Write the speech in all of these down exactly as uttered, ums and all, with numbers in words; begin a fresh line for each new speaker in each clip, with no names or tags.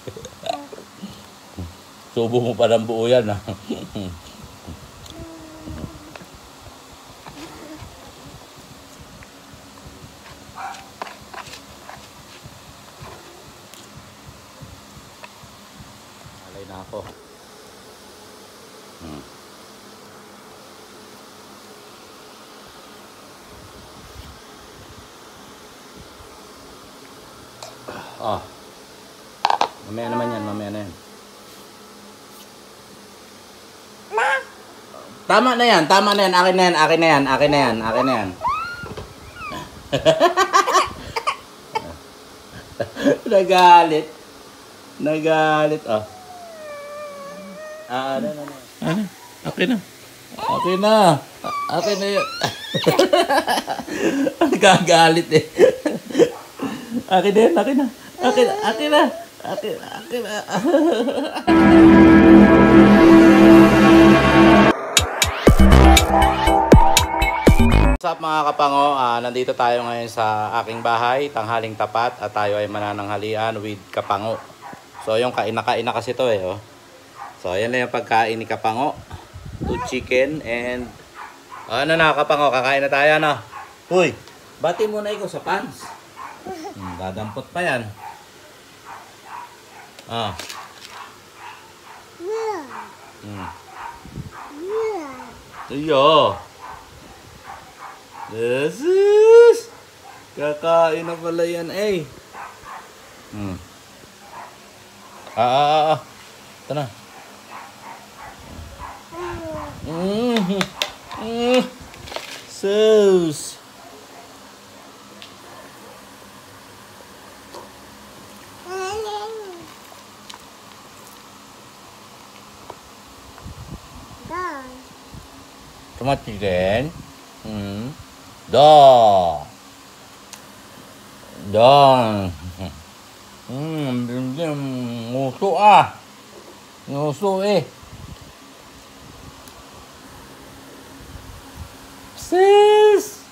Subo mo pa ng buo yan, ha? Alay na ako. Hmm. Ah. Mamaya naman yan, mamaya na yan. Tama na yan, tama na yan, akin na yan, akin na yan, akin na yan, akin na yan. Nagalit. Nagalit, oh. Ah, ano, ano, ano. Ano? Akin na. Akin na. Akin na yan. Nagagalit eh. Akin na yan, akin na. Akin, akin na. Akin, akin na. What's up mga kapango, uh, nandito tayo ngayon sa aking bahay, tanghaling tapat, at tayo ay manananghalian with kapango. So yung kain-kain na kasi to eh, oh. So ayan na yung pagkain ni kapango, two chicken and oh, ano na kapango, kakain na tayo na. Uy, bati muna ikaw sa pants. Hmm, dadampot pa yan. Ah. Hmm. Iyo. Jesus! Kakain na pala yan, eh. Hmm. Ah, ah, ah, ah. Ito na. Mm. Mm. Sauce. Tomat chicken. Hmm. Da. Da. Hmm, bim nguso ah. Nguso eh. Sis.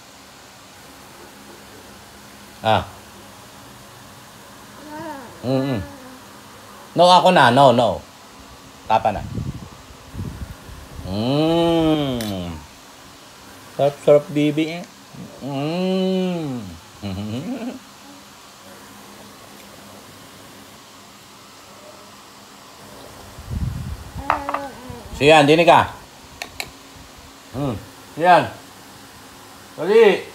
Ah. Mm. -mm. No, ako na. No, no. Tapa na. Hmm. Sarap-sarap bibi eh. Mm. Siyan, dini ka. Hmm. Siyan. Dali.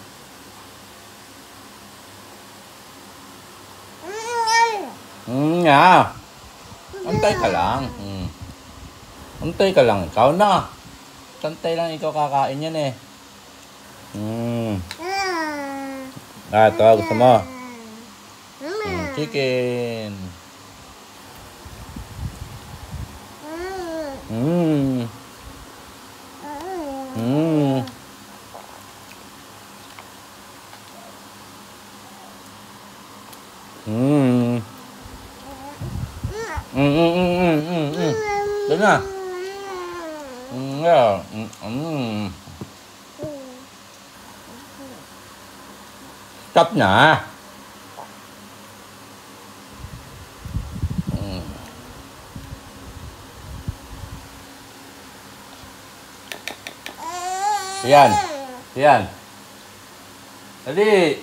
Hmm, ya. Antay ka lang. Hmm. Antay ka lang. Ikaw na. Antay lang ikaw kakain yan eh. Hmm. Ah, ito. Gusto mo? Hmm, chicken. Hmm. Hmm. Hmm. Hmm, hmm, hmm, hmm, hmm. Doon na. Hmm, yeah. Hmm. Stop na. Hmm. Yan. Yan. Dali.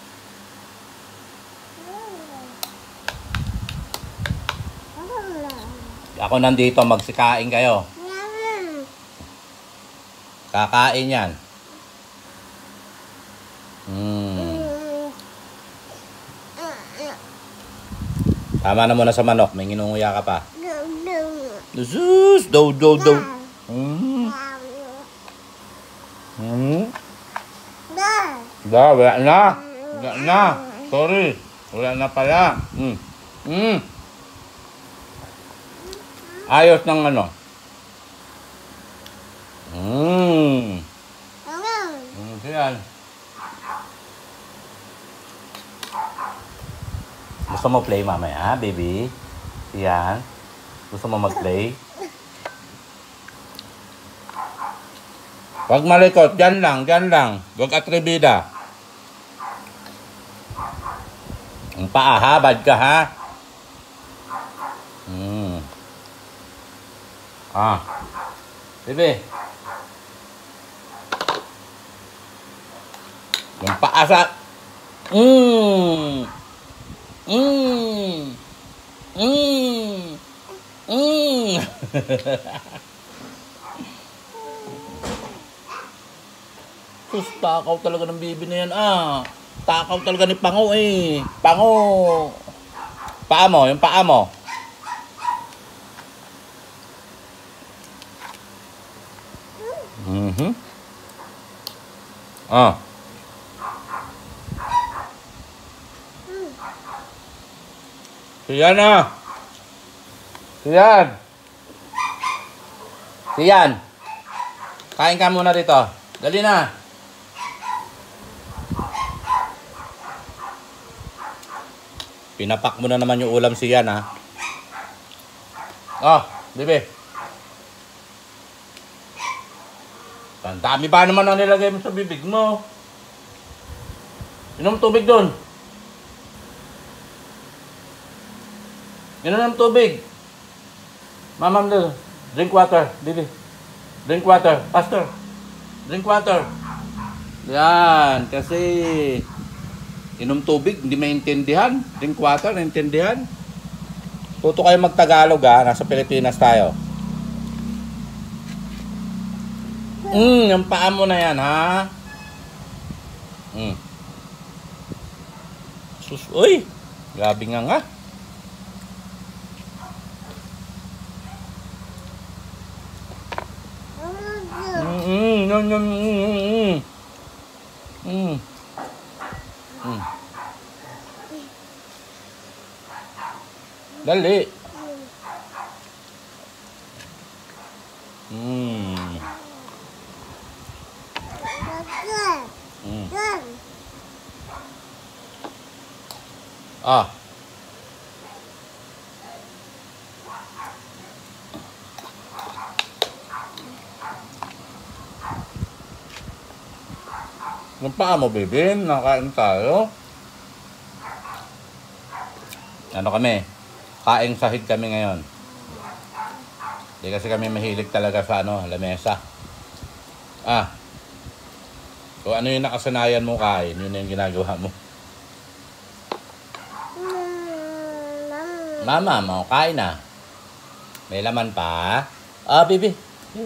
Ako nandito, magsikain kayo. Kakain yan. Hmm. Tama na muna sa manok. May nginunguya ka pa. Sus! Daw, daw, daw. Hmm. Hmm. Da, wala na. Wala na. Sorry. Wala na pala. Hmm. Hmm. Ayos ng ano. Hmm. Hmm, siyan. Gusto mo play mamaya, baby? Siyan. Gusto mo mag-play? Huwag malikot. Diyan lang, diyan lang. Huwag atribida. Ang paa, habad ka, ha? Ah. Bibi. Yung paasa. Mmm. Mmm. Mmm. Mmm. Sus, takaw talaga ng bibi na yan ah. Takaw talaga ni Pango eh. Pango. Paa mo, yung paa mo. Mhm. Ah. Siyan na. Siyan. Siyan. Kain ka muna dito. Dali na. Pinapak mo na naman yung ulam siyan ha. Oh, bibi. Ang dami ba naman ang nilagay mo sa bibig mo? Inom tubig doon. Inom ng tubig. Mamam doon. Drink water, bibi. Drink water. Faster. Drink water. Yan. Kasi inom tubig, hindi maintindihan. Drink water, naintindihan. Tuto kayo mag-Tagalog ha. Nasa Pilipinas tayo. Hmm, yung paa mo na yan ha. Hmm. Sus, uy. Grabe nga nga. Mm, mm, mm, mm, mm. Mm. Dali. Mm. Mm. Ah. Yung paa mo, baby. Nakain tayo. Ano kami? Kaing sahig kami ngayon. Hindi kasi kami mahilig talaga sa ano, lamesa. Ah. So ano yung nakasanayan mo kain? Yun yung ginagawa mo. Mama, mau kain na. May laman pa. Ah, baby. Baby.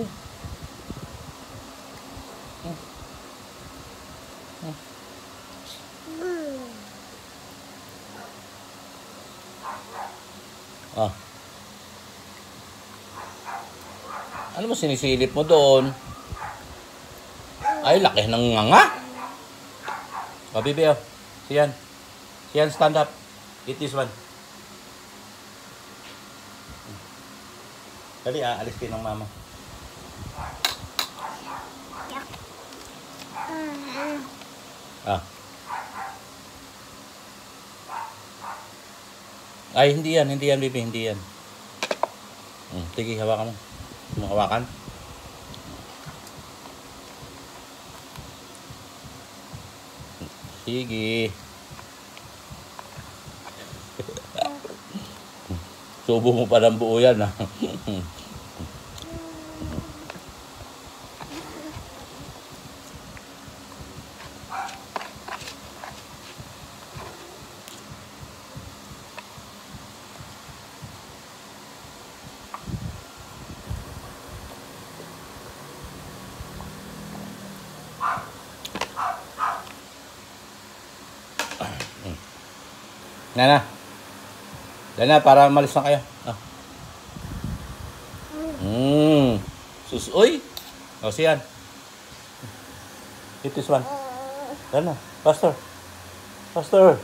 Ah. Ano mo sinisilip mo doon? Ay, laki ng nganga. Oh, baby, oh. Siyan. Siyan, stand up. Eat this one. Dali, ah. Alis kayo ng mama. Ah. Ay, hindi yan. Hindi yan, baby. Hindi yan. Hmm, sige, hawakan mo. Mo hawakan. Sige. Subo mo pa ng buo yan, ha? Nana. Nana, para malis na kayo. Ah. Mm. Sus, uy. O, siyan. Eat this one. Nana, faster. Faster.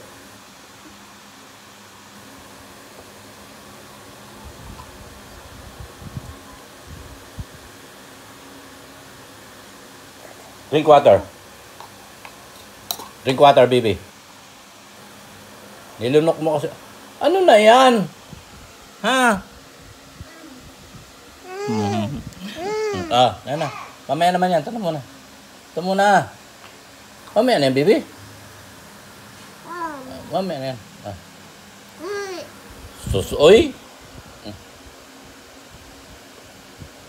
Drink water. Drink water, baby. Nilunok mo kasi. Ano na yan? Ha? Mm-hmm. Ah, yan na. Mamaya naman yan. Tanong mo na. Ito muna. Mamaya na yan, baby. Ah, mamaya na yan. Ah. Susoy.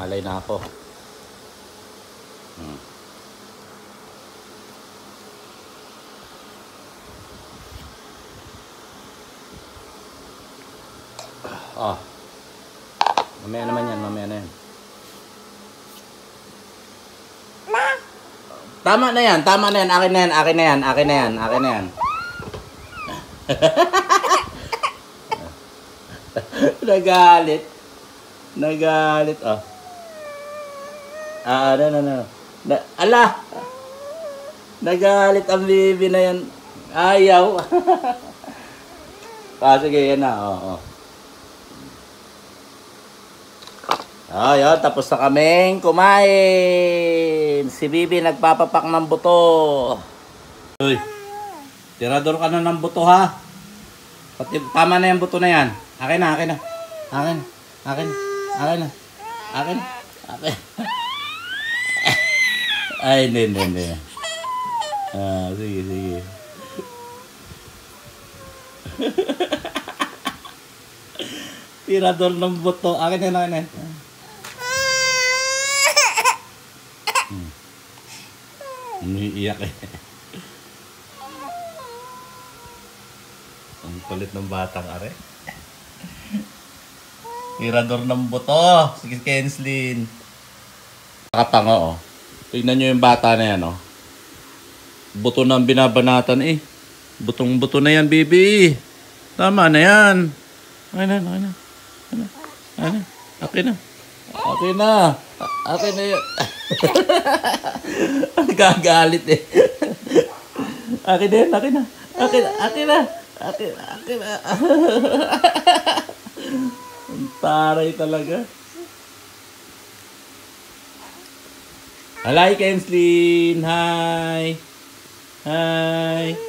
Alay na ako. Hmm. Oh. Mamaya naman yan, mamaya na yan. Tama na yan, tama na yan. Akin na yan, akin na yan, akin na yan, akin na yan. Nagalit. Nagalit, oh. Ah, ano, ano, ano. Na, ala! Nagalit ang baby na yan. Ayaw. Ah, sige, yan na, oh, oh. Ay, oh, tapos na kaming kumain. Si Bibi nagpapapak ng buto. Uy, tirador ka na ng buto, ha? Pati, tama na yung buto na yan. Akin na, akin na. Akin, akin, akin na. Akin, akin. Ay, hindi, hindi, hindi. Ah, sige, sige. Tirador ng buto. Akin na, akin na. Hmm. Umiiyak eh. Ang kulit ng batang are. Tirador ng buto. Sige, Kenslin. Nakapango, oh. Tignan nyo yung bata na yan, oh. Buto na ang binabanatan, eh. Butong-buto na yan, baby. Tama na yan. Akin na, akin na. Akin na. Akin na. Akin na. Akin na yan. Gagalit eh. Akin na yan, akin na. Akin na, akin na. Akin na, akin na. Ang taray talaga. Hi, Kenslin. Hi. Hi.